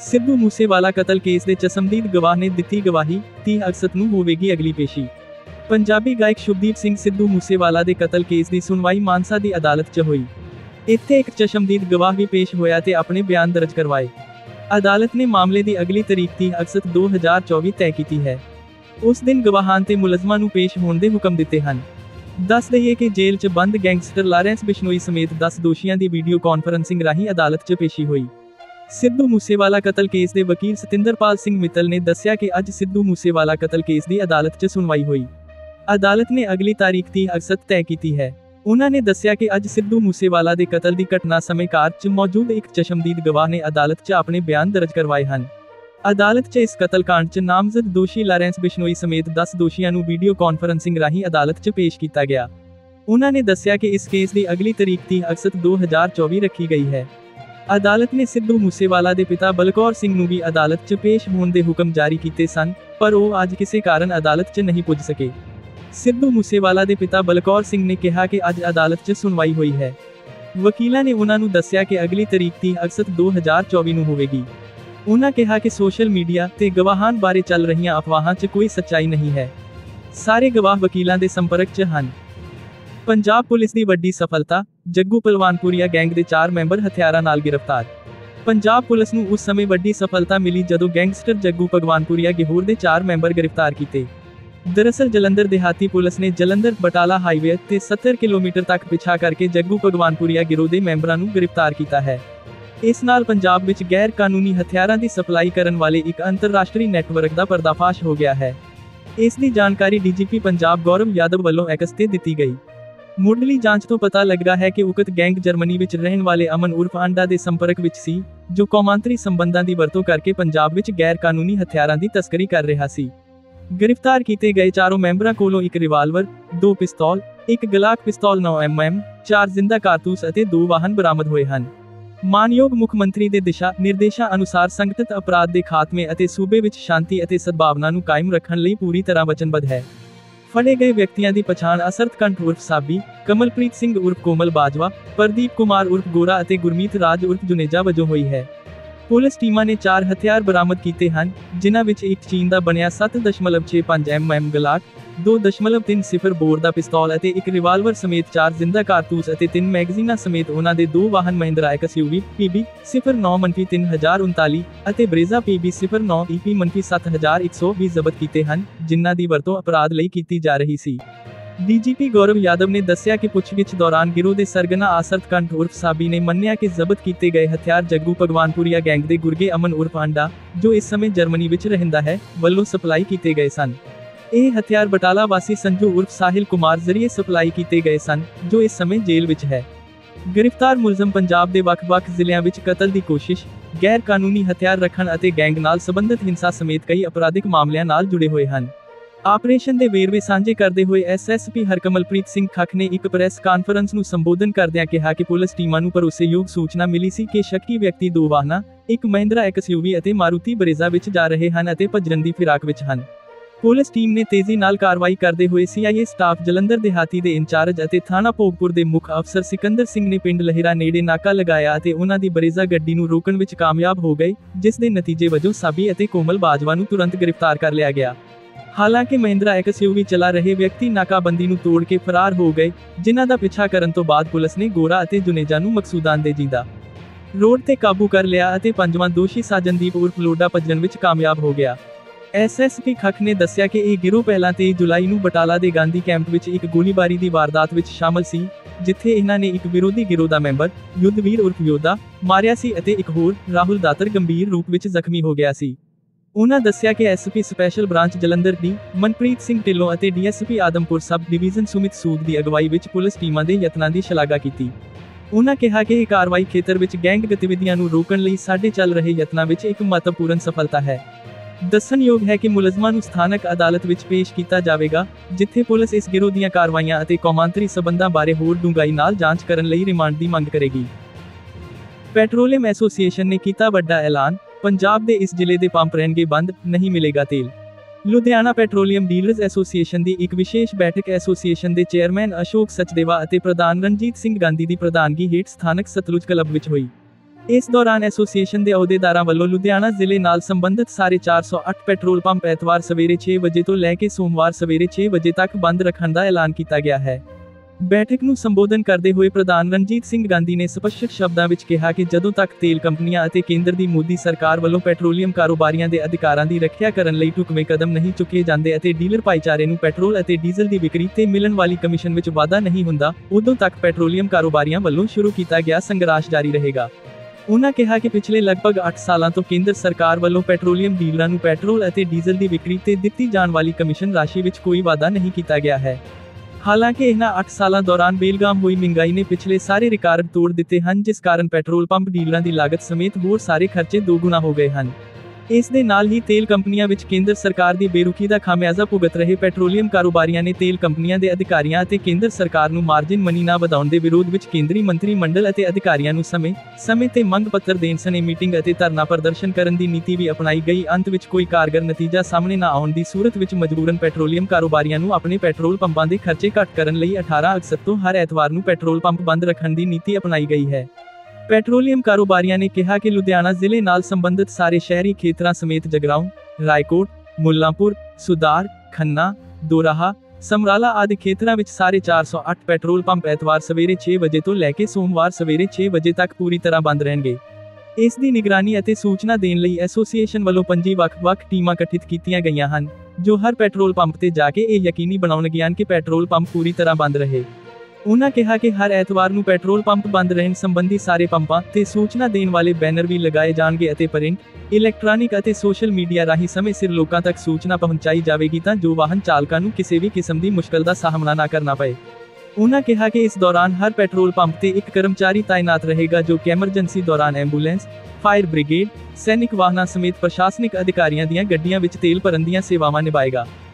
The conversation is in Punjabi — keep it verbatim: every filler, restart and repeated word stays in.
ਸਿੱਧੂ ਮੂਸੇਵਾਲਾ ਕਤਲ ਕੇਸ ਦੇ ਚਸ਼ਮਦੀਦ ਗਵਾਹ ਨੇ ਦਿੱਤੀ ਗਵਾਹੀ, ਤੀਹ ਅਗਸਤ ਨੂੰ ਹੋਵੇਗੀ ਅਗਲੀ ਪੇਸ਼ੀ। ਪੰਜਾਬੀ ਗਾਇਕ ਸ਼ੁਭਦੀਪ ਸਿੰਘ ਸਿੱਧੂ ਮੂਸੇਵਾਲਾ ਦੇ ਕਤਲ ਕੇਸ ਦੀ ਸੁਣਵਾਈ ਮਾਨਸਾ ਦੀ ਅਦਾਲਤ 'ਚ ਹੋਈ। ਇੱਥੇ ਇੱਕ ਚਸ਼ਮਦੀਦ ਗਵਾਹ ਵੀ ਪੇਸ਼ ਹੋਇਆ ਤੇ ਆਪਣੇ ਬਿਆਨ ਦਰਜ ਕਰਵਾਏ। ਅਦਾਲਤ ਨੇ ਮਾਮਲੇ ਦੀ ਅਗਲੀ ਤਰੀਕ ਤੀਹ ਅਗਸਤ ਦੋ ਹਜ਼ਾਰ ਚੌਵੀ ਤੈਅ ਕੀਤੀ ਹੈ। ਉਸ ਦਿਨ ਗਵਾਹਾਂ ਤੇ ਮੁਲਜ਼ਮਾਂ ਨੂੰ ਪੇਸ਼ ਹੋਣ ਦੇ ਹੁਕਮ ਦਿੱਤੇ ਹਨ। ਦੱਸ ਦਈਏ ਕਿ ਜੇਲ੍ਹ 'ਚ ਬੰਦ ਗੈਂਗਸਟਰ ਲਾਰੈਂਸ ਬਿਸ਼ਨੋਈ ਸਮੇਤ ਦਸ ਦੋਸ਼ੀਆਂ ਦੀ ਵੀਡੀਓ ਕਾਨਫਰੰਸਿੰਗ ਰਾਹੀਂ ਅਦਾਲਤ 'ਚ ਪੇਸ਼ੀ ਹੋਈ। ਸਿੱਧੂ ਮੂਸੇਵਾਲਾ ਕਤਲ ਕੇਸ ਦੇ ਵਕੀਲ ਸਤਿੰਦਰਪਾਲ ਸਿੰਘ ਮਿੱਤਲ ਨੇ ਦੱਸਿਆ ਕਿ ਅੱਜ ਸਿੱਧੂ ਮੂਸੇਵਾਲਾ ਕਤਲ ਕੇਸ ਦੀ ਅਦਾਲਤ 'ਚ ਸੁਣਵਾਈ ਹੋਈ। ਅਦਾਲਤ ਨੇ ਅਗਲੀ ਤਾਰੀਖ ਤੀਹ ਅਗਸਤ ਤੈਅ ਕੀਤੀ ਹੈ। ਉਨ੍ਹਾਂ ਨੇ ਦੱਸਿਆ ਕਿ ਅੱਜ ਸਿੱਧੂ ਮੂਸੇਵਾਲਾ ਦੇ ਕਤਲ ਦੀ ਘਟਨਾ ਸਮੇਂ ਕਾਰ 'ਚ ਮੌਜੂਦ ਇੱਕ ਚਸ਼ਮਦੀਦ ਗਵਾਹ ਨੇ ਅਦਾਲਤ 'ਚ ਆਪਣੇ ਬਿਆਨ ਦਰਜ ਕਰਵਾਏ ਹਨ। ਅਦਾਲਤ 'ਚ ਇਸ ਕਤਲकांड 'ਚ ਨਾਮਜ਼ਦ ਦੋਸ਼ੀ ਲਾਰੈਂਸ ਬਿਸ਼ਨੋਈ ਸਮੇਤ ਦਸ ਦੋਸ਼ੀਆਂ ਨੂੰ ਵੀਡੀਓ ਕਾਨਫਰੰਸਿੰਗ ਰਾਹੀਂ ਅਦਾਲਤ 'ਚ ਪੇਸ਼ ਕੀਤਾ ਗਿਆ। ਉਨ੍ਹਾਂ ਨੇ ਦੱਸਿਆ ਕਿ ਇਸ ਕੇਸ ਦੀ ਅਗਲੀ ਤਾਰੀਖ ਤੀਹ ਅਗਸਤ ਦੋ ਹਜ਼ਾਰ ਚੌਵੀ ਰੱਖੀ ਗਈ ਹੈ। ਅਦਾਲਤ ਨੇ ਸਿੱਧੂ ਮੂਸੇਵਾਲਾ ਦੇ ਪਿਤਾ ਬਲਕੌਰ ਸਿੰਘ ਨੂੰ ਵੀ ਅਦਾਲਤ 'ਚ ਪੇਸ਼ ਹੋਣ ਦੇ ਹੁਕਮ ਜਾਰੀ ਕੀਤੇ ਸਨ, ਪਰ ਉਹ ਅੱਜ ਕਿਸੇ ਕਾਰਨ ਅਦਾਲਤ 'ਚ ਨਹੀਂ ਪੁੱਜ ਸਕੇ। ਸਿੱਧੂ ਮੂਸੇਵਾਲਾ ਦੇ ਪਿਤਾ ਬਲਕੌਰ ਸਿੰਘ ਨੇ ਕਿਹਾ ਕਿ ਅੱਜ ਅਦਾਲਤ 'ਚ ਸੁਣਵਾਈ ਹੋਈ ਹੈ। ਵਕੀਲਾਂ ਨੇ ਉਨ੍ਹਾਂ ਨੂੰ ਦੱਸਿਆ ਕਿ ਅਗਲੀ ਤਾਰੀਖ ਤੀਹ ਅਗਸਤ ਦੋ ਹਜ਼ਾਰ ਚੌਵੀ ਨੂੰ ਹੋਵੇਗੀ। ਉਨ੍ਹਾਂ ਕਿਹਾ ਕਿ ਸੋਸ਼ਲ ਮੀਡੀਆ ਤੇ ਗਵਾਹਾਂ ਬਾਰੇ ਚੱਲ ਰਹੀਆਂ ਅਫਵਾਹਾਂ 'ਚ ਕੋਈ ਸੱਚਾਈ ਨਹੀਂ ਹੈ। ਸਾਰੇ ਗਵਾਹ ਵਕੀਲਾਂ ਦੇ ਸੰਪਰਕ 'ਚ ਹਨ। ਪੰਜਾਬ ਪੁਲਿਸ ਦੀ ਵੱਡੀ ਸਫਲਤਾ, ਜੱਗੂ ਪਲਵਾਨਪੁਰੀਆ ਗੈਂਗ ਦੇ ਚਾਰ ਮੈਂਬਰ ਹਥਿਆਰਾਂ ਨਾਲ ਗ੍ਰਿਫਤਾਰ। ਪੰਜਾਬ ਪੁਲਿਸ ਨੂੰ ਉਸ ਸਮੇਂ ਵੱਡੀ ਸਫਲਤਾ ਮਿਲੀ ਜਦੋਂ ਗੈਂਗਸਟਰ ਜੱਗੂ ਪਲਵਾਨਪੁਰੀਆ ਗਿਹੂਰ ਦੇ ਚਾਰ ਮੈਂਬਰ ਗ੍ਰਿਫਤਾਰ ਕੀਤੇ। ਦਰਅਸਲ ਜਲੰਧਰ ਦਿਹਾਤੀ ਪੁਲਿਸ ਨੇ ਜਲੰਧਰ ਬਟਾਲਾ ਹਾਈਵੇ ਤੇ ਸੱਤਰ ਕਿਲੋਮੀਟਰ ਤੱਕ ਪਿਛਾ ਕਰਕੇ ਜੱਗੂ ਪਲਵਾਨਪੁਰੀਆ ਗਿਰੋਹ ਦੇ ਮੈਂਬਰਾਂ ਨੂੰ ਗ੍ਰਿਫਤਾਰ ਕੀਤਾ ਹੈ। ਇਸ ਨਾਲ ਪੰਜਾਬ ਵਿੱਚ ਗੈਰ ਕਾਨੂੰਨੀ ਹਥਿਆਰਾਂ ਦੀ ਸਪਲਾਈ ਕਰਨ ਵਾਲੇ ਇੱਕ ਅੰਤਰਰਾਸ਼ਟਰੀ ਨੈਟਵਰਕ ਦਾ ਪਰਦਾਫਾਸ਼ ਹੋ ਗਿਆ ਹੈ। ਇਸ ਦੀ ਜਾਣਕਾਰੀ ਡੀਜੀਪੀ ਪੰਜਾਬ ਗੌਰਵ ਯਾਦਵ ਵੱਲੋਂ ਐਕਸ ਤੇ ਦਿੱਤੀ ਗਈ। ਮੁੱਢਲੀ ਜਾਂਚ ਤੋਂ ਪਤਾ ਲੱਗਾ ਹੈ ਕਿ ਉਕਤ ਗੈਂਗ ਜਰਮਨੀ ਵਿੱਚ ਰਹਿਣ ਵਾਲੇ ਅਮਨ ਉਰਫ ਆਂਡਾ ਦੇ ਸੰਪਰਕ ਵਿੱਚ ਸੀ, ਜੋ ਕੌਮਾਂਤਰੀ ਸੰਬੰਧਾਂ ਦੀ ਵਰਤੋਂ ਕਰਕੇ ਪੰਜਾਬ ਵਿੱਚ ਗੈਰ ਕਾਨੂੰਨੀ ਹਥਿਆਰਾਂ ਦੀ ਤਸਕਰੀ ਕਰ ਰਿਹਾ ਸੀ। ਗ੍ਰਿਫਤਾਰ ਕੀਤੇ ਗਏ ਚਾਰੋਂ ਮੈਂਬਰਾਂ ਕੋਲੋਂ ਇੱਕ ਰਿਵਾਲਵਰ, ਦੋ ਪਿਸਤੌਲ, ਇੱਕ ਗਲਾਕ ਪਿਸਤੌਲ ਨੌ ਐਮ ਐਮ, ਚਾਰ ਜ਼ਿੰਦਾ ਕਾਰਤੂਸ ਅਤੇ ਦੋ ਵਾਹਨ ਬਰਾਮਦ ਹੋਏ ਹਨ। ਮਾਨਯੋਗ ਮੁੱਖ ਮੰਤਰੀ ਦੇ ਦਿਸ਼ਾ ਨਿਰਦੇਸ਼ਾਂ ਅਨੁਸਾਰ ਸੰਗਠਿਤ ਅਪਰਾਧ ਦੇ ਖਾਤਮੇ ਅਤੇ ਸੂਬੇ ਵਿੱਚ ਸ਼ਾਂਤੀ ਅਤੇ ਸਦਭਾਵਨਾ ਨੂੰ ਕਾਇਮ ਰੱਖਣ ਲਈ ਪੂਰੀ ਤਰ੍ਹਾਂ ਵਚਨਬੱਧ ਹੈ। ਫੜੇ ਗਏ ਵਿਅਕਤੀਆਂ ਦੀ ਪਛਾਣ ਅਸਰਤ ਕੰਠ ਉਰਫ ਸਾਬੀ, ਕਮਲਪ੍ਰੀਤ ਸਿੰਘ ਉਰਫ ਕੋਮਲ ਬਾਜਵਾ, ਪ੍ਰਦੀਪ ਕੁਮਾਰ ਉਰਫ ਗੋਰਾ ਅਤੇ ਗੁਰਮੀਤ ਰਾਜ ਉਰਫ ਜੁਨੇਜਾ ਵਜੋਂ ਹੋਈ ਹੈ। ਪੁਲਿਸ ਟੀਮਾਂ ਨੇ ਚਾਰ ਹਥਿਆਰ ਬਰਾਮਦ ਕੀਤੇ ਹਨ, ਜਿਨ੍ਹਾਂ ਵਿੱਚ ਇੱਕ ਚੀਨ ਦਾ ਬਣਿਆ ਸੱਤ ਦਸ਼ਮਲਵ ਛੇ ਪੰਜ ਐਮ ਐਮ ਗਲਾਕ, ਦੋ ਦਸ਼ਮਲਵ ਤਿੰਨ ਸਿਫਰ ਬੋਰ ਦਾ ਪਿਸਤੌਲ ਅਤੇ ਇੱਕ ਰਿਵਾਲਵਰ ਸਮੇਤ ਚਾਰ ਜ਼ਿੰਦਾ ਕਾਰਤੂਸ ਅਤੇ ਤਿੰਨ ਮੈਗਜ਼ੀਨਾਂ ਸਮੇਤ ਉਹਨਾਂ ਦੇ ਦੋ ਵਾਹਨ ਮਹਿੰਦਰਾ ਐਕਸਯੂਵੀ ਪੀਬੀ ਸਿਫਰ ਨੌ ਤਿੰਨ ਹਜ਼ਾਰ ਉਨਤਾਲੀ ਅਤੇ ਬਰੇਜ਼ਾ ਪੀਬੀ ਸਿਫਰ ਨੌ ਈਪੀ ਸੱਤ ਹਜ਼ਾਰ ਇੱਕ ਸੌ ਵੀਹ ਜ਼ਬਤ ਕੀਤੇ ਹਨ, ਜਿਨ੍ਹਾਂ ਦੀ ਵਰਤੋਂ ਅਪਰਾਧ ਲਈ ਕੀਤੀ ਜਾ ਰਹੀ ਸੀ। ਡੀਜੀਪੀ ਗੌਰਵ ਯਾਦਵ ਨੇ ਦੱਸਿਆ ਕਿ ਪੁੱਛਗਿੱਛ ਦੌਰਾਨ ਗਿਰੋਹ ਦੇ ਸਰਗਨਾ ਆਸਰਤ ਕੰਠ ਉਰਫ ਸਾਬੀ ਨੇ ਮੰਨਿਆ ਕਿ ਜ਼ਬਤ ਕੀਤੇ ਗਏ ਹਥਿਆਰ ਜੱਗੂ ਭਗਵਾਨਪੁਰੀਆ ਗੈਂਗ ਦੇ ਗੁਰਗੇ ਅਮਨ ਉਰਫ ਆਂਡਾ, ਜੋ ਇਸ ਸਮੇਂ ਜਰਮਨੀ ਵਿੱਚ ਰਹਿੰਦਾ ਹੈ, ਵੱਲੋਂ ਸਪਲਾਈ ਕੀਤੇ ਗਏ ਸਨ। ਇਹ ਹਥਿਆਰ ਬਟਾਲਾ ਵਾਸੀ ਸੰਜੂ ਉਰਫ ਸਾਹਿਲ ਕੁਮਾਰ ਜ਼ਰੀਏ ਸਪਲਾਈ ਕੀਤੇ ਗਏ ਸਨ, ਜੋ ਇਸ ਸਮੇਂ ਜੇਲ੍ਹ ਵਿੱਚ ਹੈ। ਗ੍ਰਿਫਤਾਰ ਮੁਲਜ਼ਮ ਪੰਜਾਬ ਦੇ ਵੱਖ-ਵੱਖ ਜ਼ਿਲ੍ਹਿਆਂ ਵਿੱਚ ਕਤਲ ਦੀ ਕੋਸ਼ਿਸ਼, ਗੈਰ ਕਾਨੂੰਨੀ ਹਥਿਆਰ ਰੱਖਣ ਅਤੇ ਗੈਂਗ ਨਾਲ ਸੰਬੰਧਿਤ ਹਿੰਸਾ ਸਮੇਤ ਕਈ ਅਪਰਾਧਿਕ ਮਾਮਲਿਆਂ ਨਾਲ ਜੁੜੇ ਹੋਏ ਹਨ। ਆਪਰੇਸ਼ਨ ਦੇ ਵੇਰਵੇ ਸਾਂਝੇ ਕਰਦੇ ਹੋਏ S S P Harkamalpreet Singh Khakh ਨੇ ਇੱਕ ਪ੍ਰੈਸ ਕਾਨਫਰੰਸ ਨੂੰ ਸੰਬੋਧਨ ਕਰਦਿਆਂ ਕਿਹਾ ਕਿ ਪੁਲਿਸ ਟੀਮਾਂ ਨੂੰ ਭਰੋਸੇਯੋਗ ਸੂਚਨਾ ਮਿਲੀ ਸੀ ਕਿ ਸ਼ੱਕੀ ਵਿਅਕਤੀ ਦੋ ਵਾਹਨਾਂ, ਇੱਕ ਮਹਿੰਦਰਾ ਐਕਸਯੂਵੀ ਅਤੇ ਮਾਰੂਤੀ ਬਰੇਜ਼ਾ ਵਿੱਚ ਜਾ ਰਹੇ ਹਨ ਅਤੇ ਭੱਜਣ ਦੀ ਫਿਰਾਕ ਵਿੱਚ ਹਨ। ਪੁਲਿਸ ਟੀਮ ਨੇ ਤੇਜ਼ੀ ਨਾਲ ਕਾਰਵਾਈ ਕਰਦੇ ਹੋਏ ਸੀ ਆਈ ਏ ਸਟਾਫ ਜਲੰਧਰ ਦਿਹਾਤੀ ਦੇ ਇੰਚਾਰਜ ਅਤੇ ਥਾਣਾ ਭੋਗਪੁਰ ਦੇ ਮੁੱਖ ਅਫਸਰ ਸਿਕੰਦਰ ਸਿੰਘ ਨੇ ਪਿੰਡ ਲਹਿਰਾ ਨੇੜੇ ਨਾਕਾ ਲਗਾਇਆ ਅਤੇ ਉਹਨਾਂ ਦੀ ਬਰੇਜ਼ਾ ਗੱਡੀ ਨੂੰ ਰੋਕਣ ਵਿੱਚ ਕਾਮਯਾਬ ਹੋ ਗਏ, ਜਿਸ ਦੇ ਨਤੀਜੇ ਵਜੋਂ ਸਾਬੀ ਅਤੇ ਕੋਮਲ ਬਾਜਵਾ ਨੂੰ ਤੁਰੰਤ ਗ੍ਰਿਫਤਾਰ ਕਰ ਲਿਆ ਗਿਆ। ਹਾਲਾਂਕਿ ਮਹਿੰਦਰਾ ਐਕਸਯੂਵੀ ਚਲਾ ਰਹੇ ਵਿਅਕਤੀ ਨਾਕਾਬੰਦੀ ਨੂੰ ਤੋੜ ਕੇ ਫਰਾਰ ਹੋ ਗਏ, ਜਿਨ੍ਹਾਂ ਦਾ ਪਿੱਛਾ ਕਰਨ ਤੋਂ ਬਾਅਦ ਪੁਲਿਸ ਨੇ ਗੋਰਾ ਅਤੇ ਜੁਨੇਜਾ ਨੂੰ ਮਕਸੂਦਾਨ ਦੇ ਜੀਦਾ ਰੋਡ ਤੇ ਕਾਬੂ ਕਰ ਲਿਆ ਅਤੇ ਪੰਜਵਾਂ ਦੋਸ਼ੀ ਸਾਜਨਦੀਪ ਉਰਫ ਲੋਡਾ ਭੱਜਣ ਵਿੱਚ ਕਾਮਯਾਬ ਹੋ ਗਿਆ। ਐਸ ਐਸ ਪੀ ਖੱਖ ਨੇ ਦੱਸਿਆ ਕਿ ਇਹ ਗਿਰੋਹ ਪਹਿਲਾਂ ਤੇਈ ਜੁਲਾਈ ਨੂੰ ਬਟਾਲਾ ਦੇ ਗਾਂਧੀ ਕੈਂਪ ਵਿੱਚ ਇੱਕ ਗੋਲੀਬਾਰੀ ਦੀ ਵਾਰਦਾਤ ਵਿੱਚ ਸ਼ਾਮਲ ਸੀ, ਜਿੱਥੇ ਇਹਨਾਂ ਨੇ ਇੱਕ ਵਿਰੋਧੀ ਗਿਰੋਹ ਦਾ ਮੈਂਬਰ ਯੁੱਧਵੀਰ ਉਰਫ ਯੋਧਾ ਮਾਰਿਆ ਸੀ ਅਤੇ ਇੱਕ ਹੋਰ ਰਾਹੁਲ ਦਾਤਰ ਗੰਭੀਰ ਰੂਪ ਵਿੱਚ ਜ਼ਖਮੀ ਹੋ ਗਿਆ ਸੀ। ਉਨ੍ਹਾਂ ਦੱਸਿਆ ਕਿ S P special branch Jalandhar D Manpreet Singh Dhillon ਅਤੇ D S P Adampur sub division Sumit Sood ਦੀ ਅਗਵਾਈ ਵਿੱਚ ਪੁਲਿਸ ਟੀਮਾਂ ਦੇ ਯਤਨਾਂ ਦੀ ਸ਼ਲਾਘਾ ਕੀਤੀ। ਉਨ੍ਹਾਂ ਕਿਹਾ ਕਿ ਇਹ ਕਾਰਵਾਈ ਖੇਤਰ ਵਿੱਚ ਗੈਂਗ ਗਤੀਵਿਧੀਆਂ ਨੂੰ ਰੋਕਣ ਲਈ ਸਾਡੇ ਚੱਲ ਰਹੇ ਯਤਨਾਂ ਵਿੱਚ ਇੱਕ ਮਹੱਤਵਪੂਰਨ ਸਫਲਤਾ ਹੈ। ਦੱਸਣਯੋਗ ਹੈ ਕਿ ਮੁਲਜ਼ਮਾਂ ਨੂੰ ਸਥਾਨਕ ਅਦਾਲਤ ਵਿੱਚ ਪੇਸ਼ ਕੀਤਾ ਜਾਵੇਗਾ, ਜਿੱਥੇ ਪੁਲਿਸ ਇਸ ਗਿਰੋਹ ਦੀਆਂ ਕਾਰਵਾਈਆਂ ਅਤੇ ਕੌਮਾਂਤਰੀ ਸਬੰਧਾਂ ਬਾਰੇ ਹੋਰ ਡੂੰਘਾਈ ਨਾਲ ਜਾਂਚ ਕਰਨ ਲਈ ਰਿਮਾਂਡ ਦੀ ਮੰਗ ਕਰੇਗੀ। ਪੈਟਰੋਲੀਅਮ ਐਸੋਸੀਏਸ਼ਨ ਨੇ ਕੀਤਾ ਵੱਡਾ ਐਲਾਨ, ਪੰਜਾਬ ਦੇ ਇਸ ਜ਼ਿਲ੍ਹੇ ਦੇ ਪੰਪ ਰਹਿਣਗੇ ਬੰਦ, ਨਹੀਂ ਮਿਲੇਗਾ ਤੇਲ। ਲੁਧਿਆਣਾ ਪੈਟਰੋਲੀਅਮ ਡੀਲਰਜ਼ ਐਸੋਸੀਏਸ਼ਨ ਦੀ ਇੱਕ ਵਿਸ਼ੇਸ਼ ਬੈਠਕ ਐਸੋਸੀਏਸ਼ਨ ਦੇ ਚੇਅਰਮੈਨ ਅਸ਼ੋਕ ਸਚਦੇਵਾ ਅਤੇ ਪ੍ਰਧਾਨ ਰਣਜੀਤ ਸਿੰਘ ਗਾਂਧੀ ਦੀ ਪ੍ਰਧਾਨਗੀ ਹੇਠ ਸਥਾਨਕ ਸਤਲੁਜ ਕਲੱਬ ਵਿੱਚ ਹੋਈ। ਇਸ ਦੌਰਾਨ ਐਸੋਸੀਏਸ਼ਨ ਦੇ ਅਹੁਦੇਦਾਰਾਂ ਵੱਲੋਂ ਲੁਧਿਆਣਾ ਜ਼ਿਲ੍ਹੇ ਨਾਲ ਸੰਬੰਧਿਤ ਸਾਰੇ ਚਾਰ ਸੌ ਅੱਠ ਪੈਟਰੋਲ ਪੰਪ ਐਤਵਾਰ ਸਵੇਰੇ ਛੇ ਵਜੇ ਤੋਂ ਲੈ ਕੇ ਸੋਮਵਾਰ ਸਵੇਰੇ ਛੇ ਵਜੇ ਤੱਕ ਬੰਦ ਰੱਖਣ ਦਾ ਐਲਾਨ ਕੀਤਾ ਗਿਆ ਹੈ। ਬੈਠਕ ਨੂੰ ਸੰਬੋਧਨ ਕਰਦੇ ਹੋਏ ਪ੍ਰਧਾਨ ਰਣਜੀਤ ਸਿੰਘ ਗਾਂਧੀ ਨੇ ਸਪਸ਼ਟ ਸ਼ਬਦਾਂ ਵਿੱਚ ਕਿਹਾ ਕਿ ਜਦੋਂ ਤੱਕ ਤੇਲ ਕੰਪਨੀਆਂ ਅਤੇ ਕੇਂਦਰ ਦੀ ਮੋਦੀ ਸਰਕਾਰ ਵੱਲੋਂ ਪੈਟਰੋਲੀਅਮ ਕਾਰੋਬਾਰੀਆਂ ਦੇ ਅਧਿਕਾਰਾਂ ਦੀ ਰੱਖਿਆ ਕਰਨ ਲਈ ਢੁਕਵੇਂ ਕਦਮ ਨਹੀਂ ਚੁੱਕੇ ਜਾਂਦੇ ਅਤੇ ਡੀਲਰ ਭਾਈਚਾਰੇ ਨੂੰ ਪੈਟਰੋਲ ਅਤੇ ਡੀਜ਼ਲ ਦੀ ਵਿਕਰੀ ਤੇ ਮਿਲਣ ਵਾਲੀ ਕਮਿਸ਼ਨ ਵਿੱਚ ਵਾਧਾ ਨਹੀਂ ਹੁੰਦਾ, ਉਦੋਂ ਤੱਕ ਪੈਟਰੋਲੀਅਮ ਕਾਰੋਬਾਰੀਆਂ ਵੱਲੋਂ ਸ਼ੁਰੂ ਕੀਤਾ ਗਿਆ ਸੰਘਰਸ਼ ਜਾਰੀ ਰਹੇਗਾ। ਉਨ੍ਹਾਂ ਕਿਹਾ ਕਿ ਪਿਛਲੇ ਲਗਭਗ ਅੱਠ ਸਾਲਾਂ ਤੋਂ ਕੇਂਦਰ ਸਰਕਾਰ ਵੱਲੋਂ ਪੈਟਰੋਲੀਅਮ ਡੀਲਰਾਂ ਨੂੰ ਪੈਟਰੋਲ ਅਤੇ ਡੀਜ਼ਲ ਦੀ ਵਿਕਰੀ ਤੇ ਦਿੱਤੀ ਜਾਣ ਵਾਲੀ ਕਮਿਸ਼ਨ ਰਾਸ਼ੀ ਵਿੱਚ ਕੋਈ ਵਾਧਾ ਨਹੀਂ ਕੀਤਾ ਗਿਆ ਹੈ। ਹਾਲਾਂਕਿ ਇਹਨਾਂ ਅੱਠ ਸਾਲਾਂ ਦੌਰਾਨ ਬੇਲਗਾਮ ਹੋਈ ਮਹਿੰਗਾਈ ਨੇ ਪਿਛਲੇ ਸਾਰੇ ਰਿਕਾਰਡ ਤੋੜ ਦਿੱਤੇ ਹਨ, ਜਿਸ ਕਾਰਨ ਪੈਟਰੋਲ ਪੰਪ ਡੀਲਰਾਂ ਦੀ ਲਾਗਤ ਸਮੇਤ ਹੋਰ ਸਾਰੇ ਖਰਚੇ ਦੋਗੁਣਾ ਹੋ ਗਏ ਹਨ। ਇਸ ਦੇ ਨਾਲ ਹੀ ਤੇਲ ਕੰਪਨੀਆਂ ਵਿੱਚ ਕੇਂਦਰ ਸਰਕਾਰ ਦੀ ਬੇਰੁਖੀ ਦਾ ਖਾਮਿਆਜ਼ਾ ਭੁਗਤ ਰਹੇ ਪੈਟਰੋਲੀਅਮ ਕਾਰੋਬਾਰੀਆਂ ਨੇ ਤੇਲ ਕੰਪਨੀਆਂ ਦੇ ਅਧਿਕਾਰੀਆਂ ਅਤੇ ਕੇਂਦਰ ਸਰਕਾਰ ਨੂੰ ਮਾਰਜਿਨ ਮਨੀ ਨਾ ਵਧਾਉਣ ਦੇ ਵਿਰੋਧ ਵਿੱਚ ਕੇਂਦਰੀ ਮੰਤਰੀ ਮੰਡਲ ਅਤੇ ਅਧਿਕਾਰੀਆਂ ਨੂੰ ਸਮੇਂ ਸਮੇਂ ਤੇ ਮੰਗ ਪੱਤਰ ਦੇਣ ਸਣੇ ਮੀਟਿੰਗ ਅਤੇ ਧਰਨਾ ਪ੍ਰਦਰਸ਼ਨ ਕਰਨ ਦੀ ਨੀਤੀ ਵੀ ਅਪਣਾਈ ਗਈ। ਅੰਤ ਵਿੱਚ ਕੋਈ ਕਾਰਗਰ ਨਤੀਜਾ ਸਾਹਮਣੇ ਨਾ ਆਉਣ ਦੀ ਸੂਰਤ ਵਿੱਚ ਮਜਬੂਰਨ ਪੈਟਰੋਲੀਅਮ ਕਾਰੋਬਾਰੀਆਂ ਨੂੰ ਆਪਣੇ ਪੈਟਰੋਲ ਪੰਪਾਂ ਦੇ ਖਰਚੇ ਘੱਟ ਕਰਨ ਲਈ ਅਠਾਰਾਂ ਅਗਸਤ ਤੋਂ ਹਰ ਐਤਵਾਰ ਨੂੰ ਪੈਟਰੋਲ ਪੰਪ ਬੰਦ ਰੱਖਣ ਦੀ ਨੀਤੀ ਅਪਣਾਈ ਗਈ ਹੈ। ਪੈਟਰੋਲੀਅਮ ਕਾਰੋਬਾਰੀਆਂ ਨੇ ਕਿਹਾ ਕਿ ਲੁਧਿਆਣਾ ਜ਼ਿਲ੍ਹੇ ਨਾਲ ਸੰਬੰਧਿਤ ਸਾਰੇ ਸ਼ਹਿਰੀ ਖੇਤਰਾਂ ਸਮੇਤ ਜਗਰਾਉਂ, ਰਾਏਕੋਟ, ਮੁੱਲਾਂਪੁਰ, ਸੁਦਾਰ, ਖੰਨਾ, ਦੋਰਾਹਾ, ਸਮਰਾਲਾ ਆਦਿ ਖੇਤਰਾਂ ਵਿੱਚ ਸਾਰੇ ਚਾਰ ਸੌ ਅੱਠ ਪੈਟਰੋਲ ਪੰਪ ਐਤਵਾਰ ਸਵੇਰੇ ਛੇ ਵਜੇ ਤੋਂ ਲੈ ਕੇ ਸੋਮਵਾਰ ਸਵੇਰੇ ਛੇ ਵਜੇ ਤੱਕ ਪੂਰੀ ਤਰ੍ਹਾਂ ਬੰਦ ਰਹਿਣਗੇ। ਇਸ ਦੀ ਨਿਗਰਾਨੀ ਅਤੇ ਸੂਚਨਾ ਦੇਣ ਲਈ ਐਸੋਸੀਏਸ਼ਨ ਵੱਲੋਂ ਪੰਜੀ ਵੱਖ-ਵੱਖ ਟੀਮਾਂ ਗਠਿਤ ਕੀਤੀਆਂ ਗਈਆਂ ਹਨ, ਜੋ ਹਰ ਪੈਟਰੋਲ ਪੰਪ ਤੇ ਜਾ ਕੇ ਇਹ ਯਕੀਨੀ ਬਣਾਉਣਗੀਆਂ ਕਿ ਪੈਟਰੋਲ ਪੰਪ ਪੂਰੀ ਤਰ੍ਹਾਂ ਬੰਦ ਰਹੇ। ਉਨ੍ਹਾਂ ਕਿਹਾ ਕਿ ਹਰ ਐਤਵਾਰ ਨੂੰ ਪੈਟਰੋਲ ਪੰਪ ਬੰਦ ਰਹਿਣ ਸੰਬੰਧੀ ਸਾਰੇ ਪੰਪਾਂ ਤੇ ਸੂਚਨਾ ਦੇਣ ਵਾਲੇ ਬੈਨਰ ਵੀ ਲਗਾਏ ਜਾਣਗੇ ਅਤੇ ਪ੍ਰਿੰਟ, ਇਲੈਕਟ੍ਰੋਨਿਕ ਅਤੇ ਸੋਸ਼ਲ ਮੀਡੀਆ ਰਾਹੀਂ ਸਮੇਂ ਸਿਰ ਲੋਕਾਂ ਤੱਕ ਸੂਚਨਾ ਪਹੁੰਚਾਈ ਜਾਵੇਗੀ ਤਾਂ ਜੋ ਵਾਹਨ ਚਾਲਕਾਂ ਨੂੰ ਕਿਸੇ ਵੀ ਕਿਸਮ ਦੀ ਮੁਸ਼ਕਲ ਦਾ ਸਾਹਮਣਾ ਨਾ ਕਰਨਾ ਪਏ। ਉਨ੍ਹਾਂ ਕਿਹਾ ਕਿ ਇਸ ਦੌਰਾਨ ਹਰ ਪੈਟਰੋਲ ਪੰਪ ਤੇ ਇੱਕ ਕਰਮਚਾਰੀ ਤਾਇਨਾਤ ਰਹੇਗਾ ਜੋ ਕਿ ਐਮਰਜੈਂਸੀ ਦੌਰਾਨ ਐਂਬੂਲੈਂਸ, ਫਾਇਰ ਬ੍ਰਿਗੇਡ, ਸੈਨਿਕ ਵਾਹਨਾਂ ਸਮੇਤ ਪ੍ਰਸ਼ਾਸਨਿਕ ਅਧਿਕਾਰੀਆਂ ਦੀਆਂ ਗੱਡੀਆਂ ਵਿੱਚ ਤੇਲ ਭਰਨ ਦੀਆਂ ਸੇਵਾਵਾਂ ਨਿਭਾਏਗਾ।